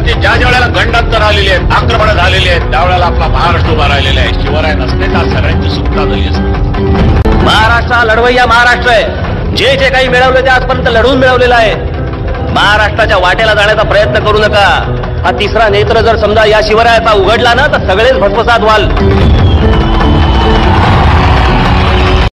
महाराष्ट्राची ज्या वेळेला गंडांतर आलेली आहेत, आक्रमण झालेली आहेत, त्यावेळेला आपला महाराष्ट्र उभा राहिलेला आहे. शिवराय नसते तर सगळ्यांची सुटका झाली असते. महाराष्ट्र हा लढवय्या महाराष्ट्र आहे. जे जे काही मिळवलं ते आजपर्यंत लढवून मिळवलेलं आहे. महाराष्ट्राच्या वाटेला जाण्याचा प्रयत्न करू नका. हा तिसरा नेत्र जर समजा या शिवरायाचा उघडला ना तर सगळेच भस्मसात व्हाल.